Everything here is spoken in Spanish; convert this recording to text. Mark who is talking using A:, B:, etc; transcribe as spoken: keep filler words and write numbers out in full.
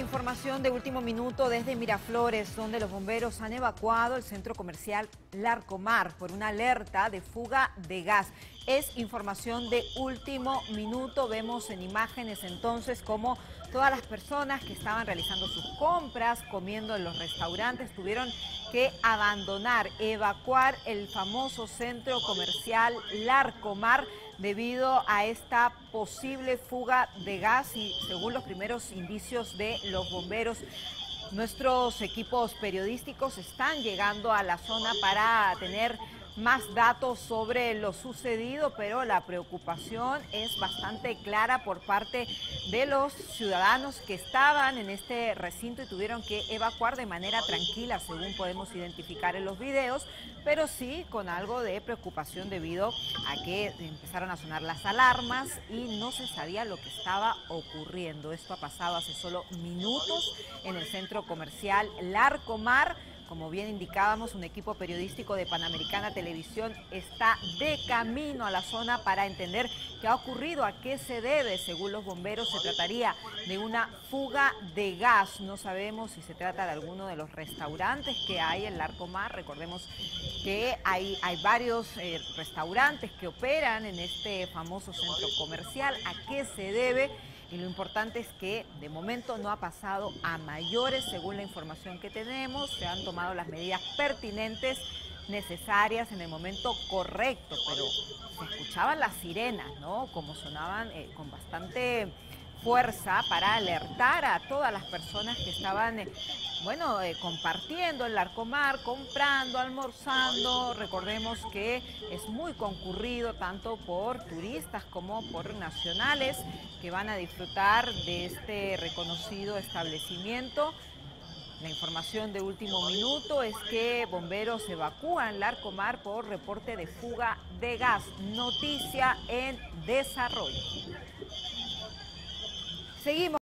A: información de último minuto desde Miraflores, donde los bomberos han evacuado el centro comercial Larcomar por una alerta de fuga de gas. Es información de último minuto. Vemos en imágenes entonces cómo todas las personas que estaban realizando sus compras, comiendo en los restaurantes, tuvieron que abandonar, evacuar el famoso centro comercial Larcomar debido a esta posible fuga de gas y según los primeros indicios de los bomberos. Nuestros equipos periodísticos están llegando a la zona para tener más datos sobre lo sucedido, pero la preocupación es bastante clara por parte de los ciudadanos que estaban en este recinto y tuvieron que evacuar de manera tranquila, según podemos identificar en los videos, pero sí con algo de preocupación debido a que empezaron a sonar las alarmas y no se sabía lo que estaba ocurriendo. Esto ha pasado hace solo minutos en el centro comercial Larcomar. Como bien indicábamos, un equipo periodístico de Panamericana Televisión está de camino a la zona para entender qué ha ocurrido, a qué se debe. Según los bomberos, se trataría de una fuga de gas. No sabemos si se trata de alguno de los restaurantes que hay en Larcomar. Recordemos que hay, hay varios eh, restaurantes que operan en este famoso centro comercial. ¿A qué se debe? Y lo importante es que de momento no ha pasado a mayores, según la información que tenemos. Se han tomado las medidas pertinentes, necesarias en el momento correcto, pero se escuchaban las sirenas, ¿no? Como sonaban eh, con bastante fuerza para alertar a todas las personas que estaban, eh, bueno, eh, compartiendo el Larcomar, comprando, almorzando. Recordemos que es muy concurrido tanto por turistas como por nacionales que van a disfrutar de este reconocido establecimiento. La información de último minuto es que bomberos evacúan Larcomar por reporte de fuga de gas. Noticia en desarrollo. Seguimos.